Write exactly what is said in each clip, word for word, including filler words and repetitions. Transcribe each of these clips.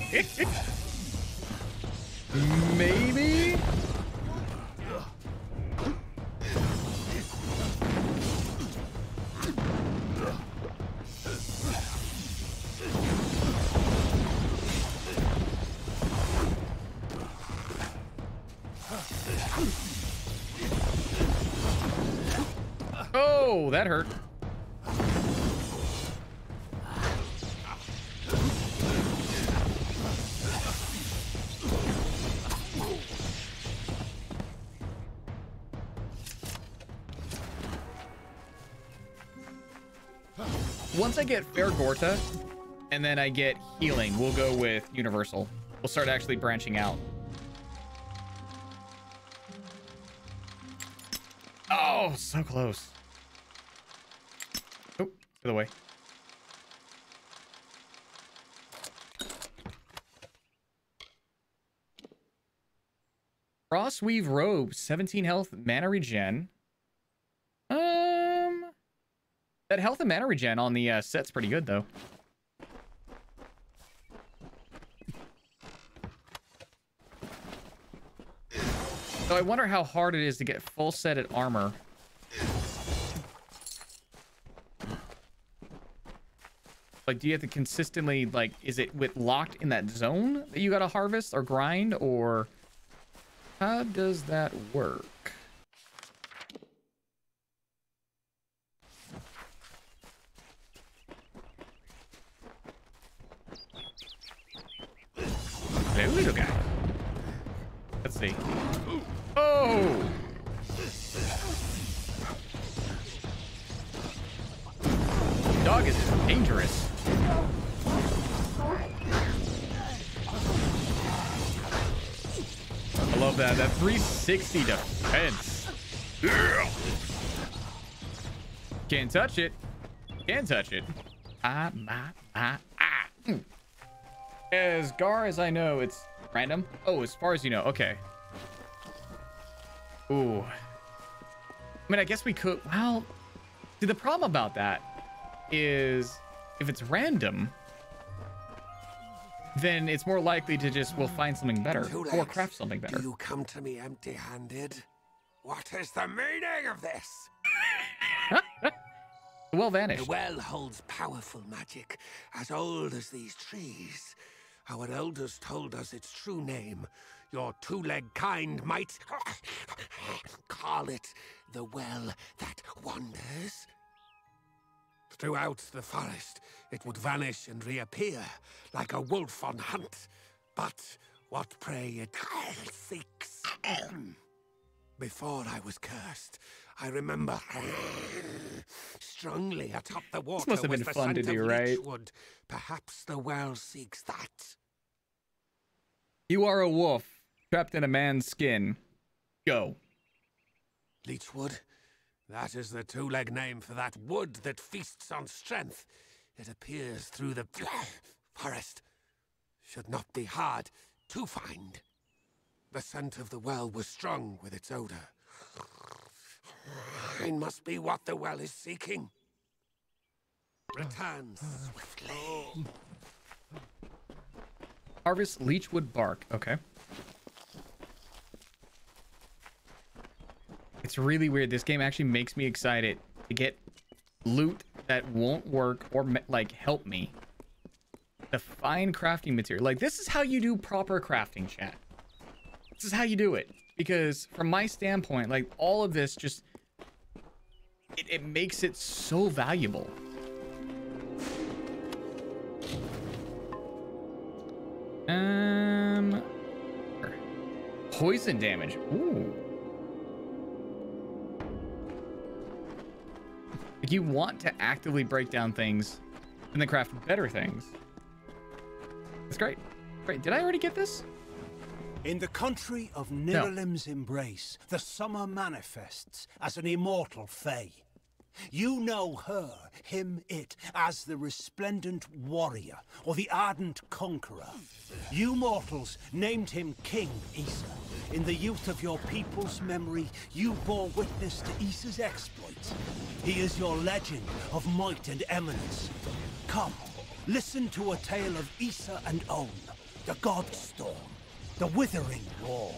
Maybe? Oh, that hurt. Once I get Fair Gorta and then I get healing, we'll go with Universal. We'll start actually branching out. Oh, so close. Oh, get away. Frostweave Robe, seventeen health, mana regen. Um, that health and mana regen on the uh, set's pretty good, though. So I wonder how hard it is to get full set at armor. Like, do you have to consistently, like, is it with locked in that zone that you gotta harvest or grind, or how does that work? Hello, little guy. Let's see. Oh! Dog is dangerous. I love that. That three sixty defense. Can't touch it. Can't touch it. Ah, ah, ah, ah. Mm. As far as I know, it's random. Oh, as far as you know. Okay. Ooh. I mean, I guess we could. Well, see, the problem about that is if it's random, then it's more likely to just we'll find something better or craft something better. Do you come to me empty-handed? What is the meaning of this? The well vanished. The well holds powerful magic, as old as these trees. Our elders told us its true name. Your two-legged kind might call it the well that wanders. Throughout the forest, it would vanish and reappear like a wolf on hunt. But what prey it seeks. Before I was cursed, I remember strongly atop the water. This must have been was fun to do, right? Leechwood. Perhaps the well seeks that. You are a wolf trapped in a man's skin. Go. Leechwood? That is the two-leg name for that wood that feasts on strength. It appears through the forest. Should not be hard to find. The scent of the well was strong with its odor. It must be what the well is seeking. Return swiftly. Harvest Leechwood bark. Okay. It's really weird. This game actually makes me excited to get loot that won't work or like help me. To find crafting material. Like, this is how you do proper crafting, chat. This is how you do it. Because from my standpoint, like, all of this just it, it makes it so valuable. Um poison damage. Ooh. Like, you want to actively break down things and then craft better things. That's great. Great. Did I already get this? In the country of Niralim's embrace, the summer manifests as an immortal fae. You know her, him, it, as the resplendent warrior, or the ardent conqueror. You mortals named him King Issa. In the youth of your people's memory, you bore witness to Issa's exploits. He is your legend of might and eminence. Come, listen to a tale of Issa and Own, the Godstorm, the Withering Wall.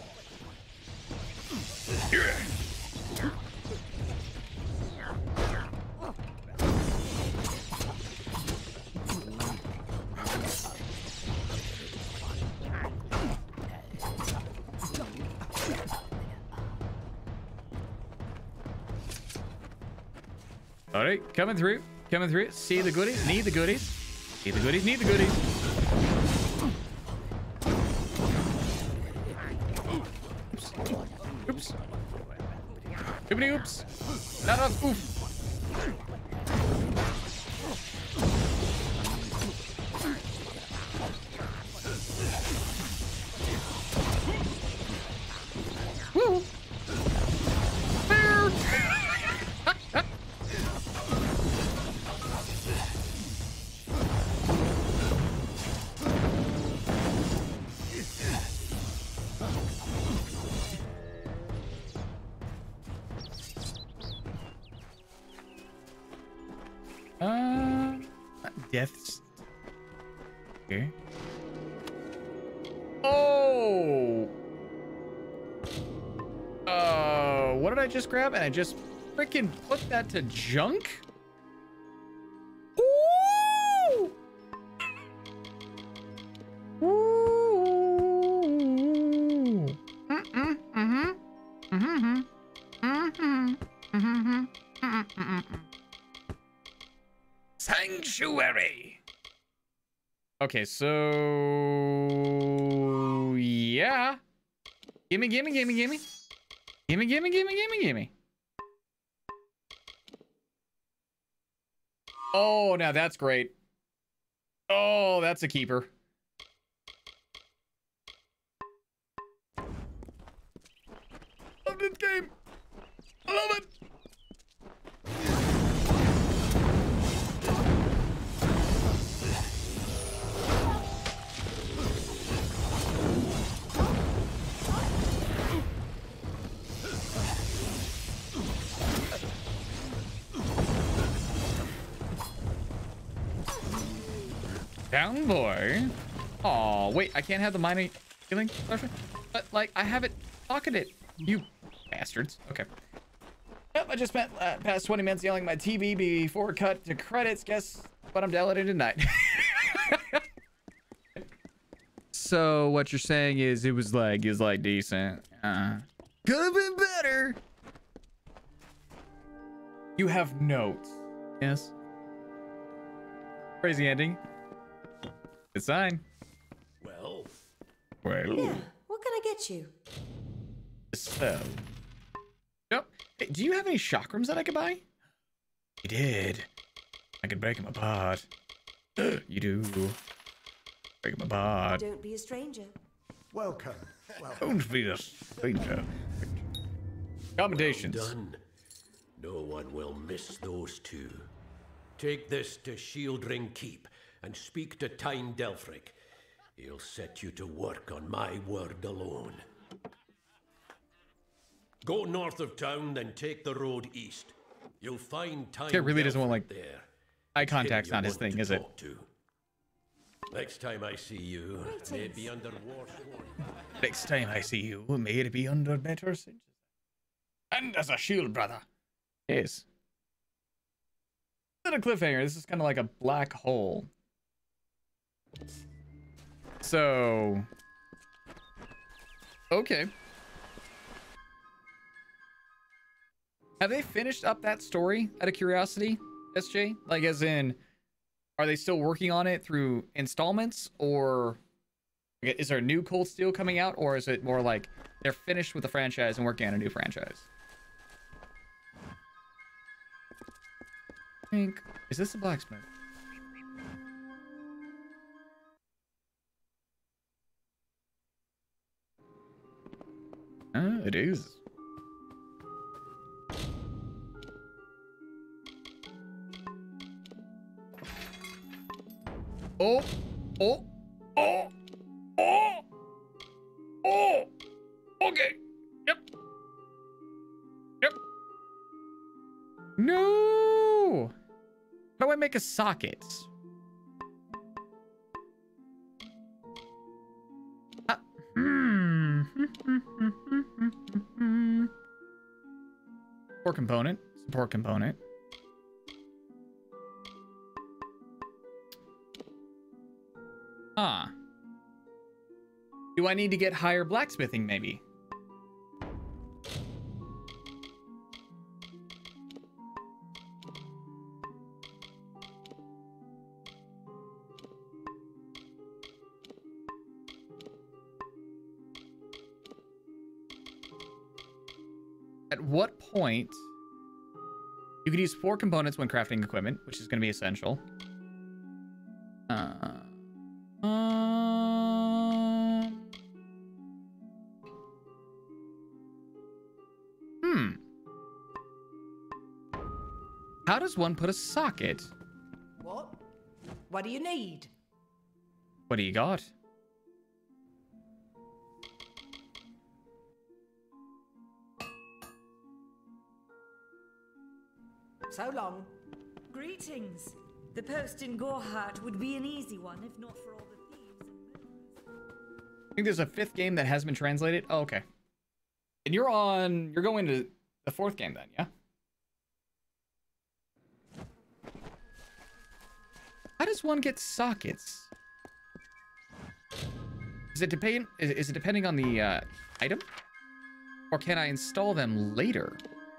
All right, coming through, coming through. See the goodies, need the goodies. See the goodies, need the goodies. Oops. Oops. Oopity oops. Not enough. Oof. Woo. Uh, deaths. Okay. Oh. Uh, what did I just grab? And I just freaking put that to junk? Ooh. Ooh. Mm-mm. Mm-hmm. Mm-hmm. Mm-hmm. Mm-hmm. Mm-hmm. Sanctuary. Okay, so yeah. Gimme, gimme, gimme, gimme. Gimme, gimme, gimme, gimme, gimme. Oh, now that's great. Oh, that's a keeper. Love this game. I love it. Down boy. Oh, wait, I can't have the mining healing potion? But, like, I have it pocketed. You bastards. Okay. Yep, I just spent uh, past twenty minutes yelling at my T V before cut to credits. Guess what I'm downloading tonight. So, what you're saying is it was like, it was like decent. Uh, could have been better. You have notes. Yes. Crazy ending. Good sign. Well. Well. Yeah. What can I get you? So. Yep. Hey, do you have any chakrams that I could buy? You did. I could break them apart. You do. Break them apart. Don't be a stranger. Welcome. Welcome. Don't be a stranger. Commendations. Well done. No one will miss those two. Take this to Shieldring Keep and speak to Tyne Delphric. He'll set you to work on my word alone. Go north of town, then take the road east. You'll find Tyne Kit really doesn't want, like, there. eye contact's not his thing, is it? To. Next time I see you, maybe under war. Next time I see you, may it be under better sentences. And as a shield, brother. Yes. Not a cliffhanger. This is kind of like a black hole. So. Okay. Have they finished up that story out of curiosity, S J? Like, as in, are they still working on it through installments, or is there a new Cold Steel coming out, or is it more like they're finished with the franchise and working on a new franchise? I think, is this the blacksmith? Uh, it is. Oh, oh, oh, oh, oh, okay, yep, yep. No, how do I make a socket? Support component. Support component. Huh. Do I need to get higher blacksmithing, maybe? At what point you could use four components when crafting equipment, which is going to be essential. Uh, um, hmm. How does one put a socket? What? What do you need? What do you got? So long. Greetings. The post in Gorhart would be an easy one if not for all the thieves and murderers. I think there's a fifth game that has been translated. Oh, okay. And you're on, you're going to the fourth game then, yeah? How does one get sockets? Is it depend, is, is it depending on the uh, item? Or can I install them later?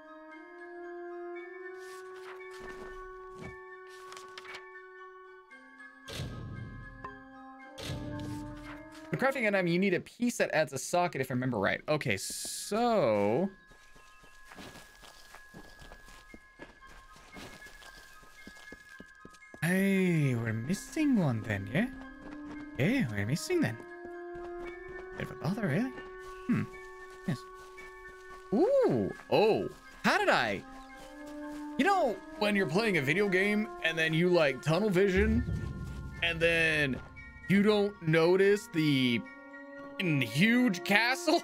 When crafting an item, you need a piece that adds a socket, if I remember right. Okay, so... Hey, we're missing one then, yeah? Yeah, we're missing then. Bit of a bother, really? Hmm. Yes. Ooh. Oh. How did I... You know, when you're playing a video game, and then you, like, tunnel vision, and then... you don't notice the huge castle?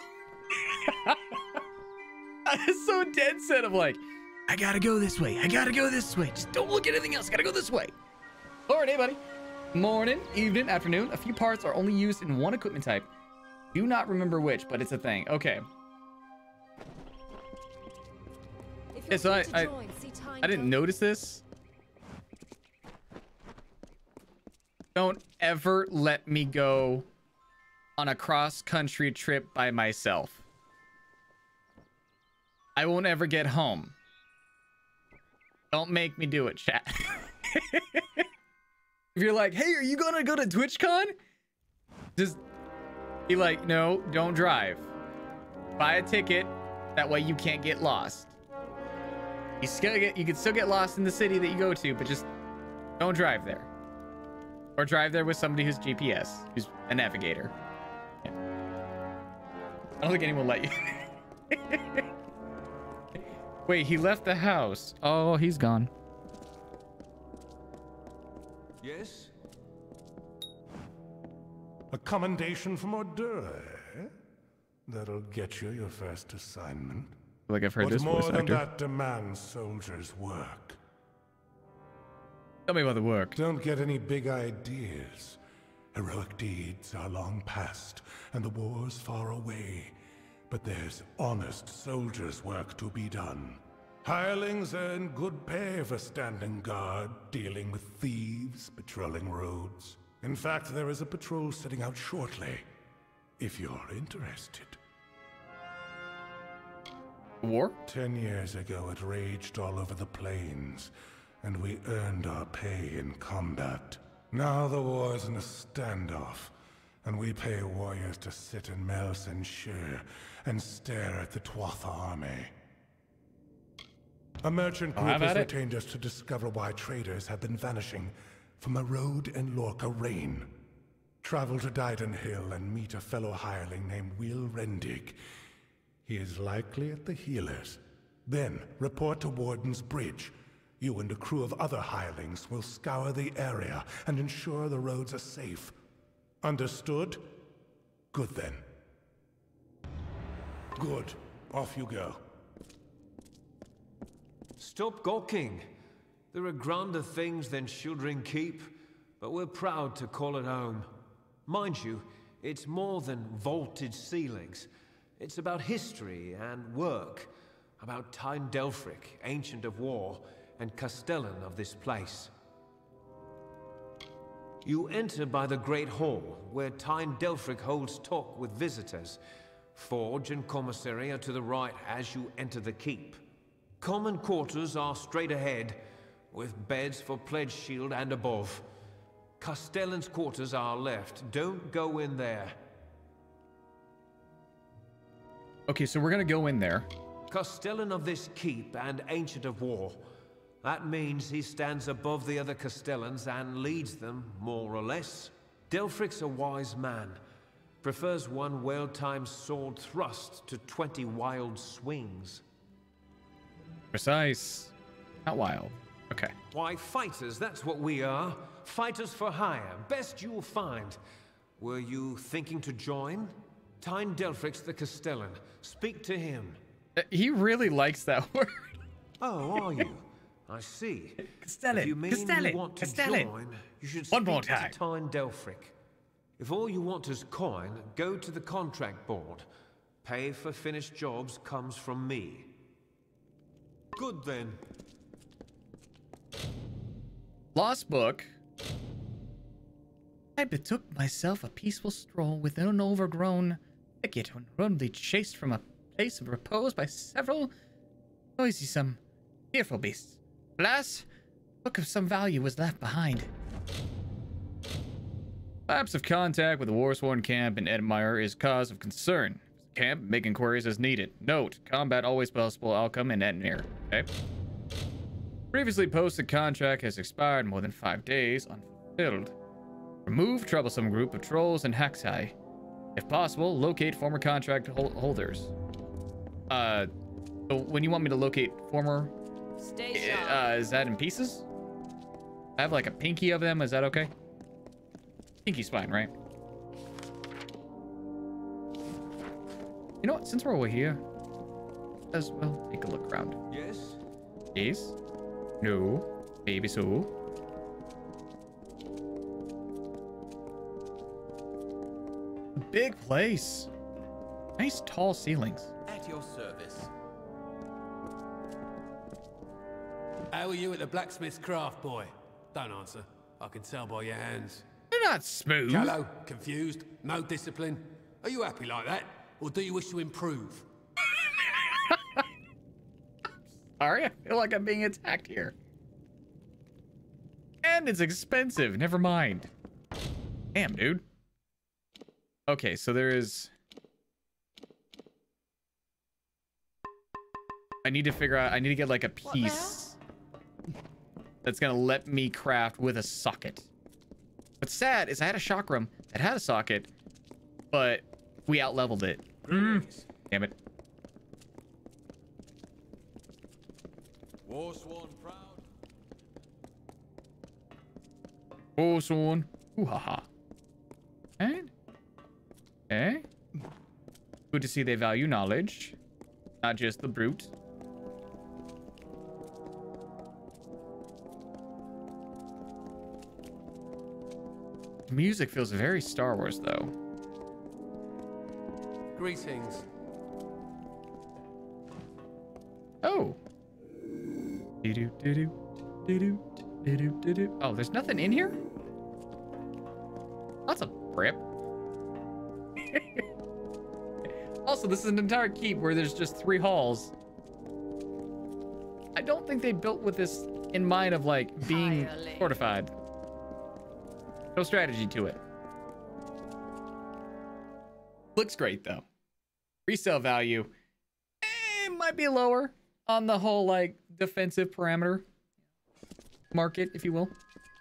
I was so dead set of like, I gotta go this way. I gotta go this way. Just don't look at anything else. Gotta go this way. All right, hey, buddy. Morning, evening, afternoon. A few parts are only used in one equipment type. Do not remember which, but it's a thing. Okay. Yeah, so I, I, I didn't notice this. Don't ever let me go on a cross-country trip by myself. I won't ever get home. Don't make me do it, chat. If you're like, hey, are you gonna go to TwitchCon? Just be like, no, don't drive. Buy a ticket. That way you can't get lost. You still get, you can still get lost in the city that you go to, but just don't drive there. Or drive there with somebody who's G P S, who's a navigator. Yeah. I don't think anyone will let you. Wait, he left the house. Oh, he's gone. Yes? A commendation from Ordure, eh? That'll get you your first assignment. Like I've heard what this more voice than actor. that demands soldiers' work. Tell me about the work. Don't get any big ideas. Heroic deeds are long past, and the war's far away. But there's honest soldiers' work to be done. Hirelings earn good pay for standing guard, dealing with thieves, patrolling roads. In fact, there is a patrol setting out shortly, if you're interested. War? Ten years ago, it raged all over the plains, and we earned our pay in combat. Now the war's in a standoff, and we pay warriors to sit in Melsenshire and stare at the Tuatha army. A merchant Oh, group have has at it. retained us to discover why traders have been vanishing from a road in Lorca Rain. Travel to Dyden Hill and meet a fellow hireling named Will Rendig. He is likely at the healers. Then report to Warden's Bridge. You and a crew of other hirelings will scour the area and ensure the roads are safe. Understood? Good then. Good. Off you go. Stop gawking. There are grander things than Shieldring Keep, but we're proud to call it home. Mind you, it's more than vaulted ceilings. It's about history and work. about Tyne Delfric, Ancient of War, and Castellan of this place. You enter by the Great Hall, where Tyne Delfric holds talk with visitors. Forge and commissary are to the right as you enter the keep. Common quarters are straight ahead, with beds for Pledge Shield and above. Castellan's quarters are left. Don't go in there. Okay, so we're gonna go in there. Castellan of this keep and Ancient of War. That means he stands above the other Castellans and leads them, more or less. Delfric's a wise man. Prefers one well-timed sword thrust to twenty wild swings. Precise. Not wild. Okay. Why, fighters, that's what we are. Fighters for hire. Best you'll find. Were you thinking to join? Tyne Delfric's the Castellan. Speak to him. Uh, he really likes that word. Oh, are you? I see. Castellan. If you mean Castellan. you want to Castellan. join, you should One speak more to time. Tyne Delfric. If all you want is coin, go to the contract board. Pay for finished jobs comes from me. Good then. Lost book. I betook myself a peaceful stroll within an overgrown thicket when rudely chased from a place of repose by several noisome, fearful beasts. Alas, a book of some value was left behind. Lapse of contact with the Warsworn camp in Edmire is cause of concern. Camp, make inquiries as needed. Note, combat always possible outcome in Edmire. Okay. Previously posted contract has expired more than five days, unfulfilled. Remove troublesome group of trolls and Haxai. If possible, locate former contract hol holders. Uh, so when you want me to locate former, Stay sharp. uh, is that in pieces? I have like a pinky of them. Is that okay? Pinky's fine, right? You know what? Since we're over here, as well, take a look around. Yes? Yes? No? Maybe so? A big place. Nice tall ceilings. At your service. How are you at the blacksmith's craft, boy? Don't answer. I can tell by your hands. They're not smooth. Shallow, confused, no discipline. Are you happy like that? Or do you wish to improve? Sorry, I feel like I'm being attacked here. And it's expensive. Never mind. Damn, dude. Okay, so there is... I need to figure out... I need to get like a piece that's gonna let me craft with a socket. What's sad is I had a chakram that had a socket, but we out-leveled it. Mm. Damn it. Warsworn proud. Warsworn. Ooh ha ha. Okay. Okay. Good to see they value knowledge, not just the brute. Music feels very Star Wars, though. Greetings. Oh. Do-do, do-do, do-do, do-do, do-do. Oh, there's nothing in here? That's a prep. Also, this is an entire keep where there's just three halls. I don't think they built with this in mind of, like, being Entirely. fortified. No strategy to it. Looks great, though. Resale value, eh, might be lower on the whole, like, defensive parameter market, if you will.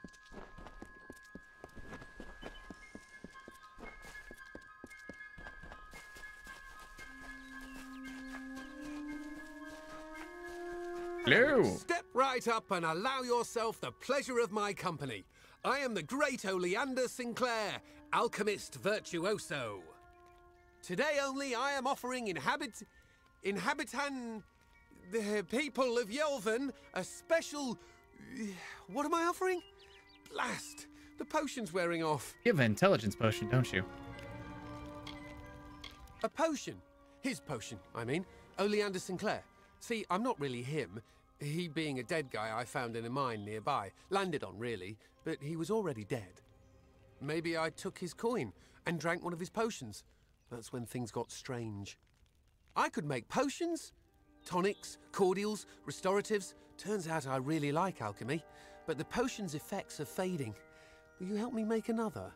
Hello. Step right up and allow yourself the pleasure of my company. I am the great Oleander Sinclair, alchemist virtuoso. Today only I am offering inhabit... inhabitan... the people of Yelvan a special... What am I offering? Blast! The potion's wearing off. You have an intelligence potion, don't you? A potion. His potion, I mean. Oleander Sinclair. See, I'm not really him. He being a dead guy I found in a mine nearby. Landed on, really, but he was already dead. Maybe I took his coin and drank one of his potions. That's when things got strange. I could make potions? Tonics, cordials, restoratives. Turns out I really like alchemy, but the potion's effects are fading. Will you help me make another?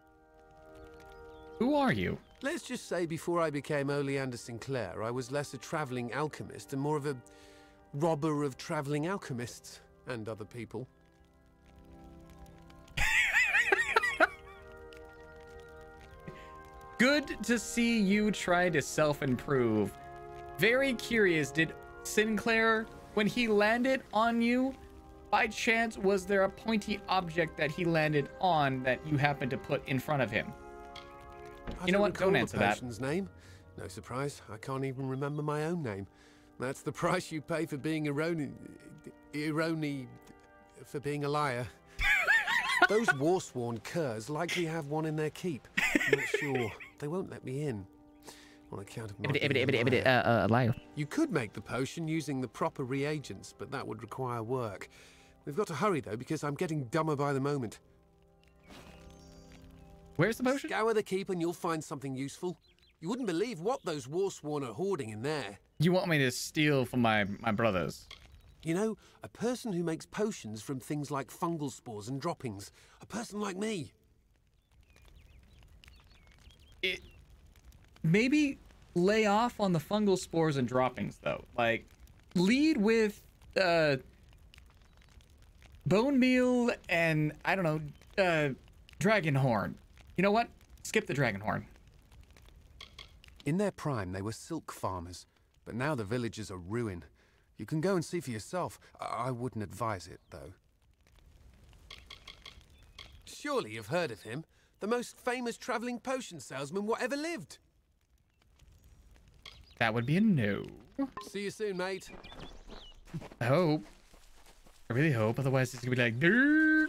Who are you? Let's just say before I became Oleander Sinclair, I was less a traveling alchemist and more of a robber of traveling alchemists and other people. Good to see you try to self-improve. Very curious, did Sinclair, when he landed on you, by chance, was there a pointy object that he landed on that you happened to put in front of him? I You know don't what? Don't recall answer the that. potion's name. No surprise, I can't even remember my own name. That's the price you pay for being eroni... eroni... for being a liar. Those Warsworn curs likely have one in their keep. I'm not sure. They won't let me in. On account of my being a liar. Uh, uh, liar. You could make the potion using the proper reagents, but that would require work. We've got to hurry, though, because I'm getting dumber by the moment. Where's the potion? Scour the keep and you'll find something useful. You wouldn't believe what those Warsworn are hoarding in there. You want me to steal from my, my brothers? You know, a person who makes potions from things like fungal spores and droppings. A person like me. It maybe lay off on the fungal spores and droppings, though. Like, lead with uh, bone meal and, I don't know, uh, dragon horn. You know what? Skip the dragon horn. In their prime, they were silk farmers, but now the villages are ruin. You can go and see for yourself. I, I wouldn't advise it, though. Surely you've heard of him. The most famous traveling potion salesman what ever lived. That would be a no. See you soon, mate. I hope. I really hope. Otherwise, it's gonna be like, dirt.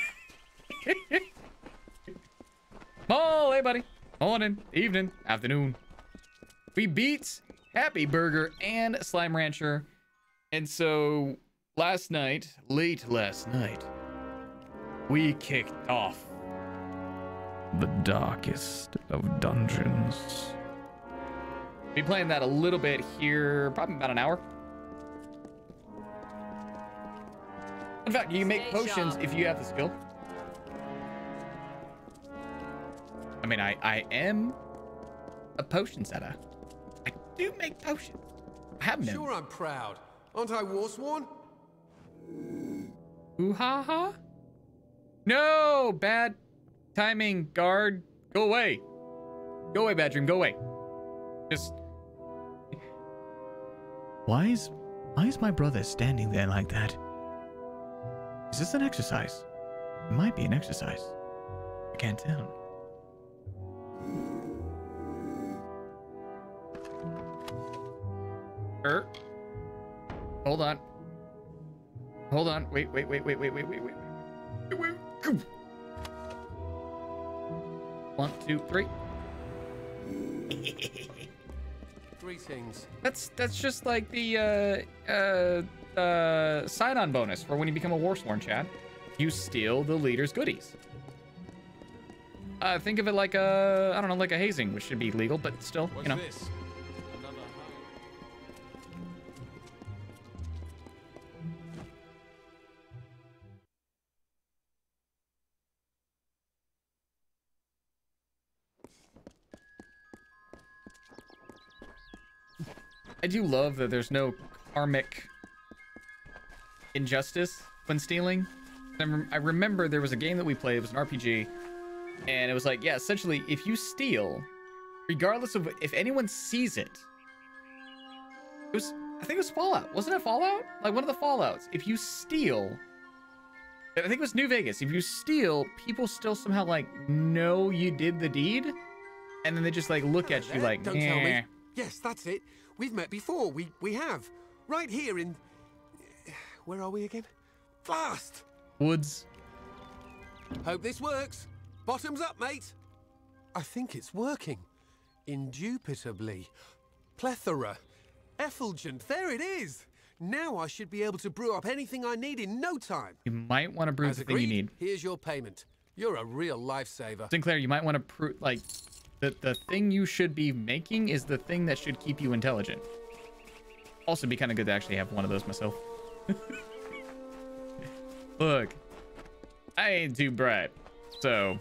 Oh, hey, buddy. Morning, evening, afternoon. We beat Happy Burger and Slime Rancher. And so last night, late last night, we kicked off the darkest of dungeons. Be playing that a little bit here, probably about an hour. In fact, you can make Stay potions sharp. if you have the skill. I mean, I, I am a potion setter. I do make potions. I have them. Sure, I'm proud. Aren't I Warsworn? Ooh ha ha. No, bad timing, guard. Go away. Go away, bad dream. Go away. Just. Why is, why is my brother standing there like that? Is this an exercise? It might be an exercise. I can't tell. Er. Hold on. Hold on. Wait, wait, wait, wait, wait, wait, wait, wait. Wait, wait. Go. One, two, three. Greetings. That's that's just like the uh uh uh sign-on bonus for when you become a Warsworn, Chad. You steal the leader's goodies. Uh, think of it like a, I don't know, like a hazing, which should be legal, but still, What's you know. this? Another I do love that there's no karmic injustice when stealing. I rem- I remember there was a game that we played, it was an R P G, and it was like, yeah, essentially, if you steal, regardless of if anyone sees it, it was, I think it was Fallout. Wasn't it Fallout? Like one of the Fallouts. If you steal, I think it was New Vegas. If you steal, people still somehow like know you did the deed, and then they just like look at you like, Don't tell "Meh." me. Yes, that's it. We've met before. We we have. Right here in... Where are we again? Blast! Woods. Hope this works. Bottoms up, mate. I think it's working. Indubitably. Plethora. Effulgent, there it is. Now I should be able to brew up anything I need in no time. You might want to brew As the agreed, thing you need. here's your payment. You're a real lifesaver. Sinclair, you might want to prove, like, the, the thing you should be making is the thing that should keep you intelligent. Also, be kind of good to actually have one of those myself. Look, I ain't too bright, so...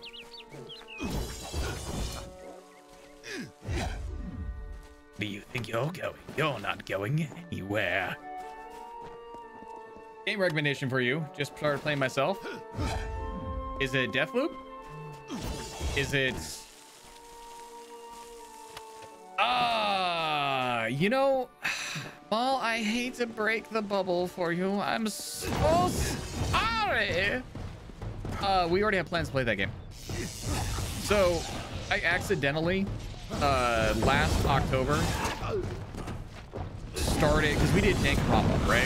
Where do you think you're going? You're not going anywhere. Game recommendation for you. Just started playing myself. Is it Deathloop? Is it... Ah, you know, well, I hate to break the bubble for you. I'm so sorry. Uh, we already have plans to play that game. So, I accidentally, uh, last October, started, because we did Danganronpa, right?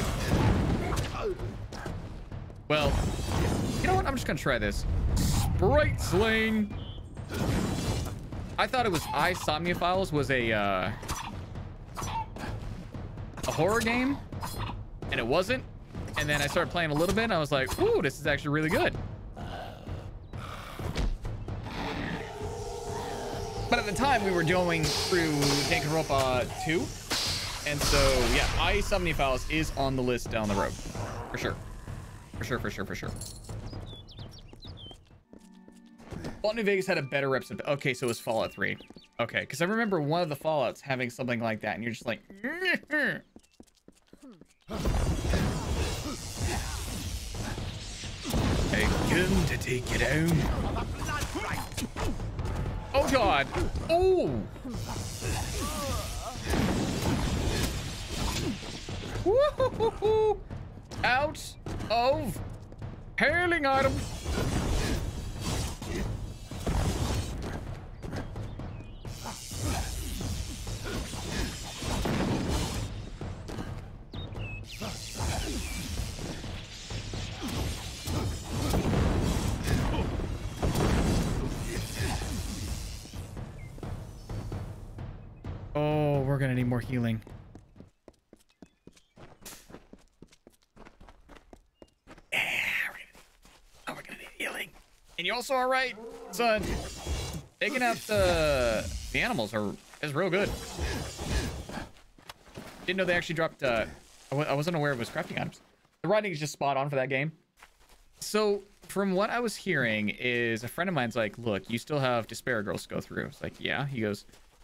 Well, you know what? I'm just gonna try this. Sprite Sling. I thought it was iSomnia Files was a uh, a horror game, and it wasn't. And then I started playing a little bit, and I was like, "Ooh, this is actually really good." But at the time, we were going through Danganronpa two, and so yeah, iSomnia Files is on the list down the road, for sure, for sure, for sure, for sure. Fallout New Vegas had a better reps. Okay, so it was Fallout three. Okay, because I remember one of the Fallouts having something like that, and you're just like, I come to take you down. Oh God! Oh! Woo-hoo-hoo-hoo. Out of hailing item. Oh, we're gonna need more healing. Yeah, we're gonna need, oh, we're gonna need healing. And you also are right, son. Taking out the the animals are is real good. Didn't know they actually dropped. Uh, I, w I wasn't aware it was crafting items. The writing is just spot on for that game. So from what I was hearing, is a friend of mine's like, "Look, you still have Despair Girls to go through." It's like, yeah. He goes,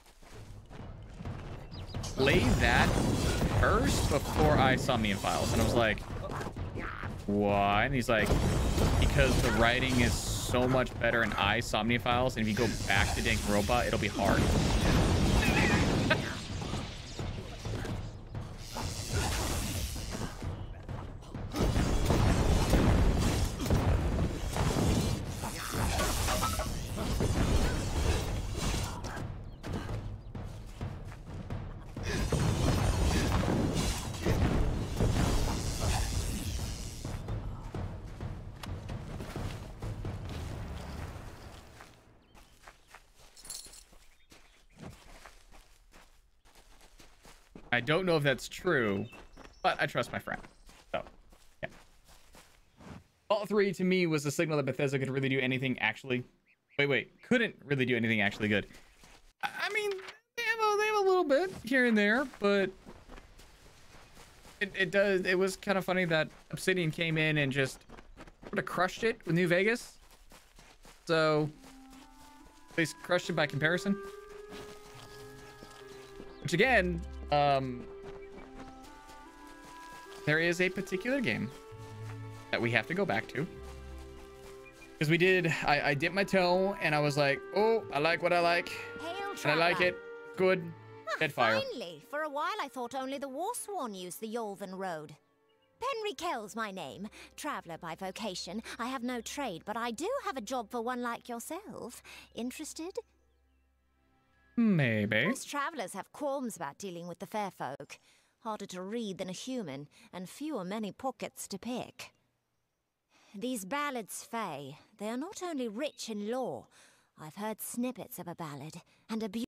play that first before iSomnia Files. And I was like, why? And he's like, because the writing is so much better in iSomnia Files, and if you go back to Danganronpa, it'll be hard. I don't know if that's true, but I trust my friend. So, yeah. Fallout three to me was a signal that Bethesda could really do anything actually. Wait, wait, couldn't really do anything actually good. I, I mean, they have a they have a little bit here and there, but it it does. It was kind of funny that Obsidian came in and just sort of crushed it with New Vegas. So, at least crushed it by comparison. Which again. Um, there is a particular game that we have to go back to, because we did. I, I dipped my toe and I was like, "Oh, I like what I like, and I like it. Good." Ah, Deadfire. Finally, for a while I thought only the Warsworn used the Yolvan Road. Penry Kell's my name, traveller by vocation. I have no trade, but I do have a job for one like yourself. Interested? Maybe. Most travellers have qualms about dealing with the fair folk. Harder to read than a human, and fewer many pockets to pick. These ballads, Fae, they are not only rich in lore. I've heard snippets of a ballad, and a beautiful